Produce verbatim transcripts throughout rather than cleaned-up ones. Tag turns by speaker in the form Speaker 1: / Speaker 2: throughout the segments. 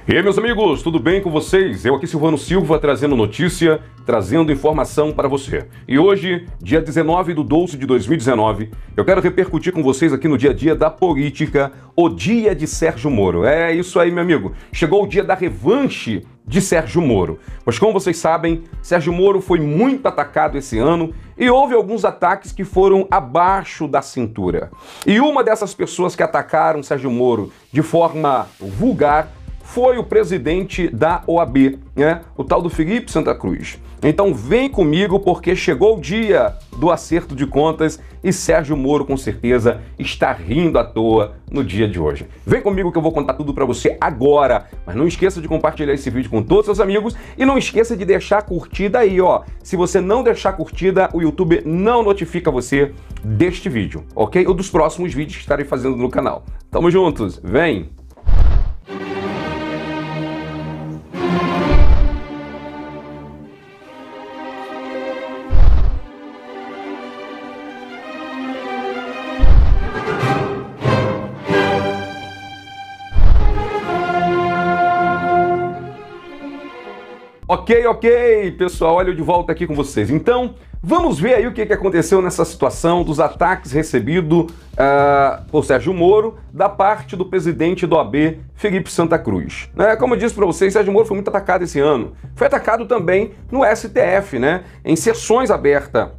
Speaker 1: E aí, meus amigos, tudo bem com vocês? Eu aqui, Silvano Silva, trazendo notícia, trazendo informação para você. E hoje, dia dezenove de doze de dois mil e dezenove, eu quero repercutir com vocês aqui no dia a dia da política, o dia de Sérgio Moro. É isso aí, meu amigo. Chegou o dia da revanche de Sérgio Moro. Pois como vocês sabem, Sérgio Moro foi muito atacado esse ano e houve alguns ataques que foram abaixo da cintura. E uma dessas pessoas que atacaram Sérgio Moro de forma vulgar foi o presidente da O A B, né? O tal do Felipe Santa Cruz. Então vem comigo porque chegou o dia do acerto de contas e Sérgio Moro com certeza está rindo à toa no dia de hoje. Vem comigo que eu vou contar tudo para você agora, mas não esqueça de compartilhar esse vídeo com todos os seus amigos e não esqueça de deixar a curtida aí, ó. Se você não deixar a curtida, o YouTube não notifica você deste vídeo, ok? Ou dos próximos vídeos que estarei fazendo no canal. Tamo juntos, vem! Ok, ok, pessoal, olha eu de volta aqui com vocês. Então, vamos ver aí o que aconteceu nessa situação dos ataques recebidos uh, por Sérgio Moro da parte do presidente do O A B, Felipe Santa Cruz. Né? Como eu disse para vocês, Sérgio Moro foi muito atacado esse ano. Foi atacado também no S T F, né? Em sessões abertas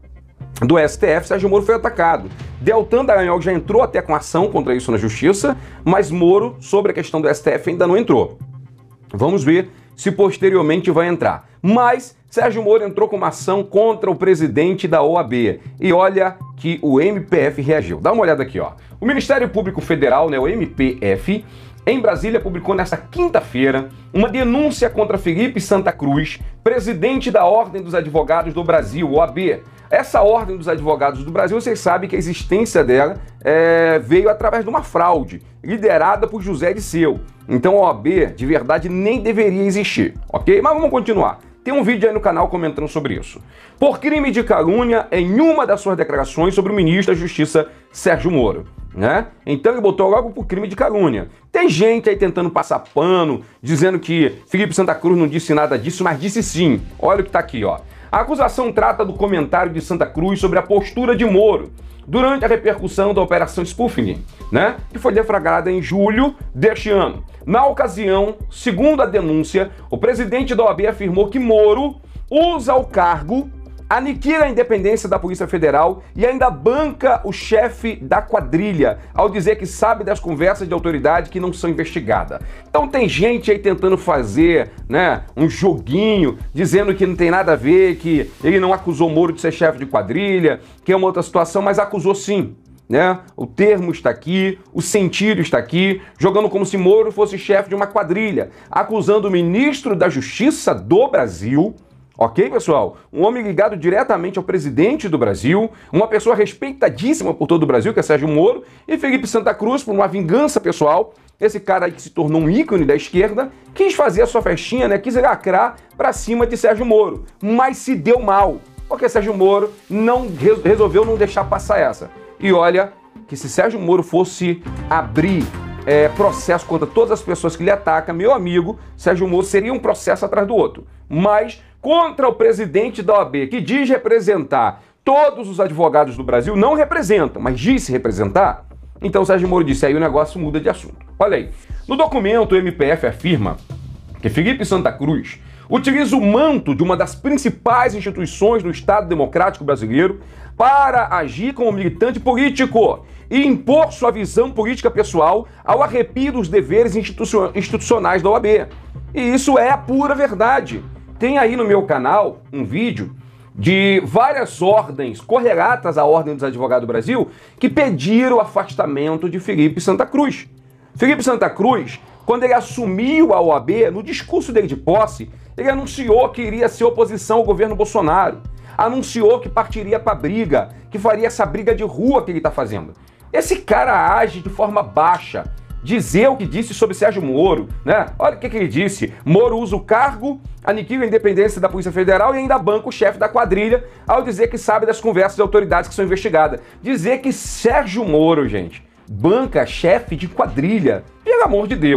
Speaker 1: do S T F, Sérgio Moro foi atacado. Deltan Dallagnol já entrou até com ação contra isso na Justiça, mas Moro, sobre a questão do S T F, ainda não entrou. Vamos ver se posteriormente vai entrar. Mas Sérgio Moro entrou com uma ação contra o presidente da O A B. E olha que o M P F reagiu. Dá uma olhada aqui, ó. O Ministério Público Federal, né, o M P F, em Brasília, publicou nesta quinta-feira uma denúncia contra Felipe Santa Cruz, presidente da Ordem dos Advogados do Brasil, O A B. Essa Ordem dos Advogados do Brasil, vocês sabem que a existência dela é, veio através de uma fraude, liderada por José Dirceu. Então a O A B, de verdade, nem deveria existir, ok? Mas vamos continuar. Tem um vídeo aí no canal comentando sobre isso. Por crime de calúnia em uma das suas declarações sobre o ministro da Justiça, Sérgio Moro. Né? Então ele botou logo por crime de calúnia. Tem gente aí tentando passar pano, dizendo que Felipe Santa Cruz não disse nada disso, mas disse sim. Olha o que tá aqui, ó. A acusação trata do comentário de Santa Cruz sobre a postura de Moro durante a repercussão da Operação Spoofing, né, que foi deflagrada em julho deste ano. Na ocasião, segundo a denúncia, o presidente da O A B afirmou que Moro usa o cargo, aniquila a independência da Polícia Federal e ainda banca o chefe da quadrilha, ao dizer que sabe das conversas de autoridade que não são investigadas. Então tem gente aí tentando fazer, né, um joguinho, dizendo que não tem nada a ver, que ele não acusou Moro de ser chefe de quadrilha, que é uma outra situação, mas acusou sim. Né? O termo está aqui, o sentido está aqui, jogando como se Moro fosse chefe de uma quadrilha, acusando o ministro da Justiça do Brasil. Ok, pessoal? Um homem ligado diretamente ao presidente do Brasil, uma pessoa respeitadíssima por todo o Brasil, que é Sérgio Moro, e Felipe Santa Cruz, por uma vingança pessoal, esse cara aí que se tornou um ícone da esquerda, quis fazer a sua festinha, né? Quis lacrar pra cima de Sérgio Moro, mas se deu mal, porque Sérgio Moro não resolveu não deixar passar essa. E olha que se Sérgio Moro fosse abrir é, processo contra todas as pessoas que lhe atacam, meu amigo, Sérgio Moro seria um processo atrás do outro. Mas contra o presidente da O A B, que diz representar todos os advogados do Brasil, não representa, mas disse representar, então Sérgio Moro disse, aí o negócio muda de assunto. Olha aí, no documento o M P F afirma que Felipe Santa Cruz utiliza o manto de uma das principais instituições do Estado Democrático Brasileiro para agir como militante político e impor sua visão política pessoal ao arrepio dos deveres institucionais da O A B. E isso é a pura verdade. Tem aí no meu canal um vídeo de várias ordens correlatas à Ordem dos Advogados do Brasil que pediram o afastamento de Felipe Santa Cruz. Felipe Santa Cruz, quando ele assumiu a O A B, no discurso dele de posse, ele anunciou que iria ser oposição ao governo Bolsonaro. Anunciou que partiria para a briga, que faria essa briga de rua que ele está fazendo. Esse cara age de forma baixa. Dizer o que disse sobre Sérgio Moro, né? Olha o que, que ele disse. Moro usa o cargo, aniquila a independência da Polícia Federal e ainda banca o chefe da quadrilha ao dizer que sabe das conversas de autoridades que são investigadas. Dizer que Sérgio Moro, gente, banca chefe de quadrilha. Pelo amor de Deus.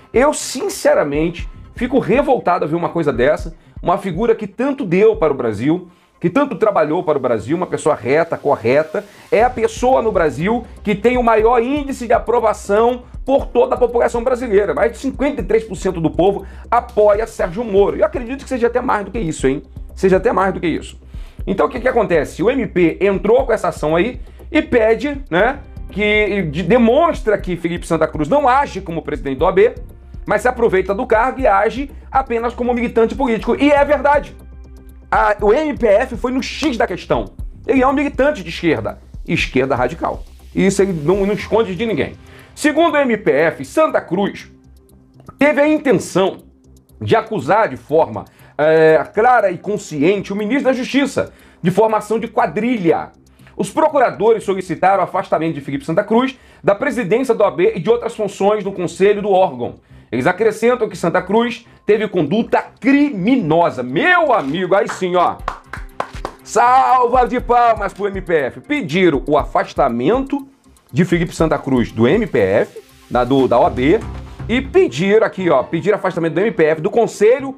Speaker 1: Eu, sinceramente, fico revoltado a ver uma coisa dessa, uma figura que tanto deu para o Brasil, que tanto trabalhou para o Brasil, uma pessoa reta, correta, é a pessoa no Brasil que tem o maior índice de aprovação por toda a população brasileira. Mais de cinquenta e três por cento do povo apoia Sérgio Moro. Eu acredito que seja até mais do que isso, hein? Seja até mais do que isso. Então o que que acontece? O M P entrou com essa ação aí e pede, né, que de, demonstra que Felipe Santa Cruz não age como presidente da O A B, mas se aproveita do cargo e age apenas como militante político. E é verdade. A, o M P F foi no X da questão. Ele é um militante de esquerda, esquerda radical. Isso ele não, não esconde de ninguém. Segundo o M P F, Santa Cruz teve a intenção de acusar de forma é, clara e consciente o ministro da Justiça de formação de quadrilha. Os procuradores solicitaram o afastamento de Felipe Santa Cruz da presidência da O A B e de outras funções do conselho do órgão. Eles acrescentam que Santa Cruz teve conduta criminosa. Meu amigo, aí sim, ó. Salva de palmas pro M P F. Pediram o afastamento de Felipe Santa Cruz do M P F, da, do, da O A B, e pediram aqui, ó, pediram afastamento do M P F, do Conselho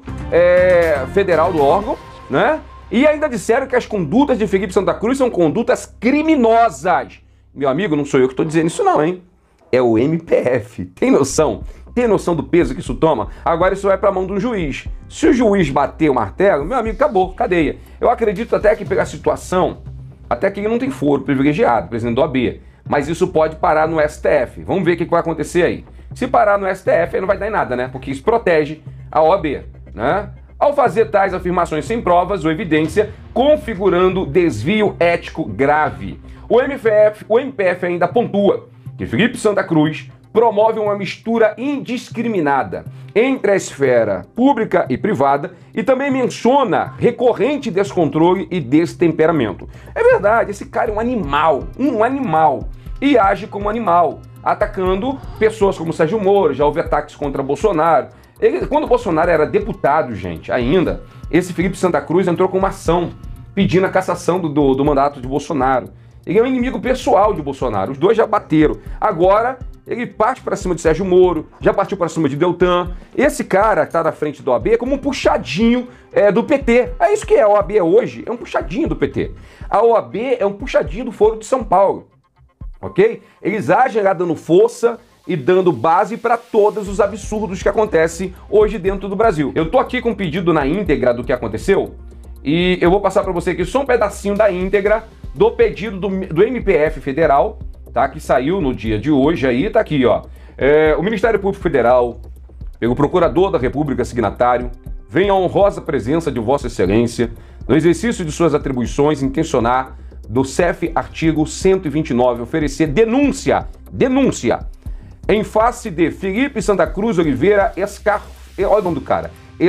Speaker 1: é, Federal do órgão, né? E ainda disseram que as condutas de Felipe Santa Cruz são condutas criminosas. Meu amigo, não sou eu que estou dizendo isso não, hein? É o M P F. Tem noção? Tem noção do peso que isso toma? Agora isso vai para a mão do juiz. Se o juiz bater o martelo, meu amigo, acabou, cadeia. Eu acredito até que pela situação, até que ele não tem foro privilegiado, presidente da O A B. Mas isso pode parar no S T F. Vamos ver o que vai acontecer aí. Se parar no S T F, aí não vai dar em nada, né? Porque isso protege a O A B, né? Ao fazer tais afirmações sem provas ou evidência, configurando desvio ético grave. O M P F, o M P F ainda pontua que Felipe Santa Cruz promove uma mistura indiscriminada entre a esfera pública e privada e também menciona recorrente descontrole e destemperamento. É verdade, esse cara é um animal, um animal, e age como animal, atacando pessoas como Sérgio Moro. Já houve ataques contra Bolsonaro. Ele, quando o Bolsonaro era deputado, gente, ainda, esse Felipe Santa Cruz entrou com uma ação pedindo a cassação do, do, do mandato de Bolsonaro. Ele é um inimigo pessoal de Bolsonaro, os dois já bateram. Agora ele parte para cima de Sérgio Moro, já partiu para cima de Deltan. Esse cara que está na frente da O A B é como um puxadinho é, do P T. É isso que é a O A B hoje, é um puxadinho do P T. A O A B é um puxadinho do Foro de São Paulo, ok? Eles agem lá dando força e dando base para todos os absurdos que acontecem hoje dentro do Brasil. Eu tô aqui com um pedido na íntegra do que aconteceu e eu vou passar para você aqui só um pedacinho da íntegra do pedido do, do M P F federal, tá? Que saiu no dia de hoje aí, tá aqui, ó. É, o Ministério Público Federal, pelo Procurador da República signatário, vem a honrosa presença de Vossa Excelência no exercício de suas atribuições intencionar do C E F artigo cento e vinte e nove oferecer denúncia, denúncia, em face de Felipe Santa Cruz Oliveira Escar... Olha o nome do cara.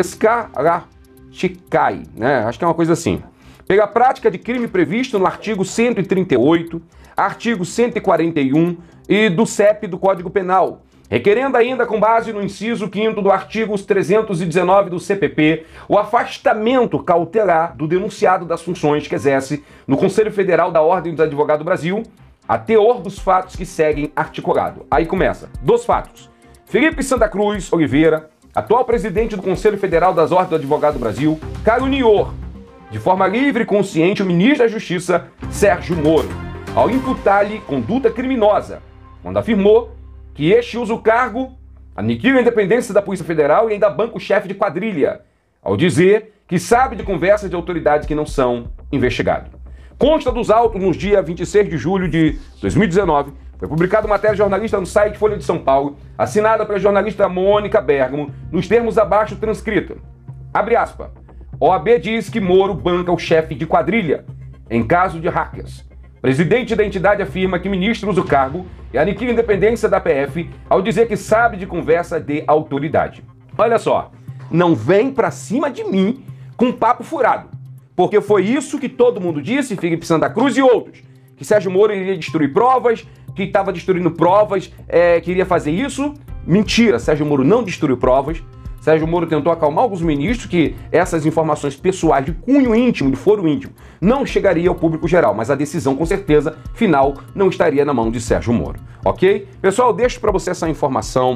Speaker 1: Escarraticai, né? Acho que é uma coisa assim. Pela prática de crime previsto no artigo cento e trinta e oito, artigo cento e quarenta e um e do C E P do Código Penal, requerendo ainda com base no inciso quinto do artigo trezentos e dezenove do C P P, o afastamento cautelar do denunciado das funções que exerce no Conselho Federal da Ordem dos Advogados do Brasil, a teor dos fatos que seguem articulado. Aí começa. Dos fatos. Felipe Santa Cruz Oliveira, atual presidente do Conselho Federal das Ordens do Advogado do Brasil, caluniou de forma livre e consciente o ministro da Justiça, Sérgio Moro, ao imputar-lhe conduta criminosa, quando afirmou que este usa o cargo, aniquila a independência da Polícia Federal e ainda banca o chefe de quadrilha, ao dizer que sabe de conversas de autoridades que não são investigadas. Consta dos autos, nos dias vinte e seis de julho de dois mil e dezenove, foi publicada uma matéria jornalista no site Folha de São Paulo, assinada pela jornalista Mônica Bergamo, nos termos abaixo transcrito. Abre aspas. O A B diz que Moro banca o chefe de quadrilha em caso de hackers. Presidente da entidade afirma que ministro usa o cargo e aniquila a independência da P F ao dizer que sabe de conversa de autoridade. Olha só, não vem pra cima de mim com papo furado, porque foi isso que todo mundo disse, Felipe Santa Cruz e outros, que Sérgio Moro iria destruir provas, que estava destruindo provas, é, queria fazer isso. Mentira, Sérgio Moro não destruiu provas. Sérgio Moro tentou acalmar alguns ministros que essas informações pessoais de cunho íntimo, de foro íntimo, não chegaria ao público geral, mas a decisão, com certeza, final, não estaria na mão de Sérgio Moro, ok? Pessoal, deixo para você essa informação.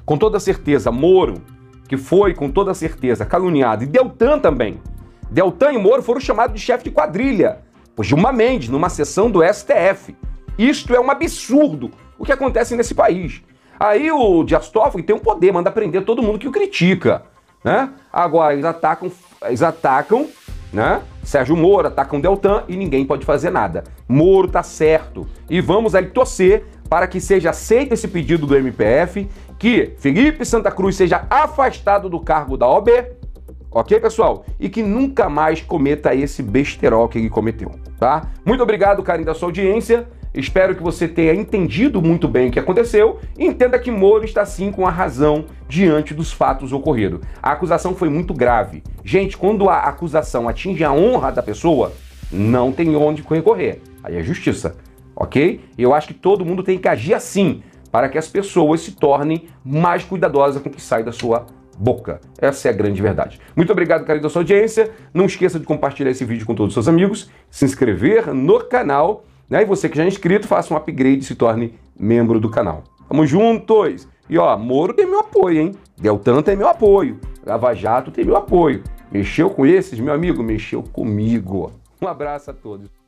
Speaker 1: com toda certeza, Moro, que foi com toda certeza caluniado, e Deltan também. Deltan e Moro foram chamados de chefe de quadrilha por Gilmar Mendes, numa sessão do S T F. Isto é um absurdo o que acontece nesse país. Aí o Dias Toffoli tem um poder, manda prender todo mundo que o critica, né? Agora eles atacam, eles atacam, né? Sérgio Moro, atacam Deltan e ninguém pode fazer nada. Moro tá certo. E vamos aí torcer para que seja aceito esse pedido do M P F, que Felipe Santa Cruz seja afastado do cargo da O A B, ok, pessoal? E que nunca mais cometa esse besterol que ele cometeu, tá? Muito obrigado, carinho, da sua audiência. Espero que você tenha entendido muito bem o que aconteceu e entenda que Moro está sim com a razão diante dos fatos ocorridos. A acusação foi muito grave. Gente, quando a acusação atinge a honra da pessoa, não tem onde recorrer. Aí é justiça, ok? Eu acho que todo mundo tem que agir assim, para que as pessoas se tornem mais cuidadosas com o que sai da sua boca. Essa é a grande verdade. Muito obrigado, carinho, da sua audiência. Não esqueça de compartilhar esse vídeo com todos os seus amigos, se inscrever no canal, né? E você que já é inscrito, faça um upgrade e se torne membro do canal. Tamo juntos! E ó, Moro tem meu apoio, hein? Deltan tem meu apoio. Lava Jato tem meu apoio. Mexeu com esses, meu amigo? Mexeu comigo. Um abraço a todos.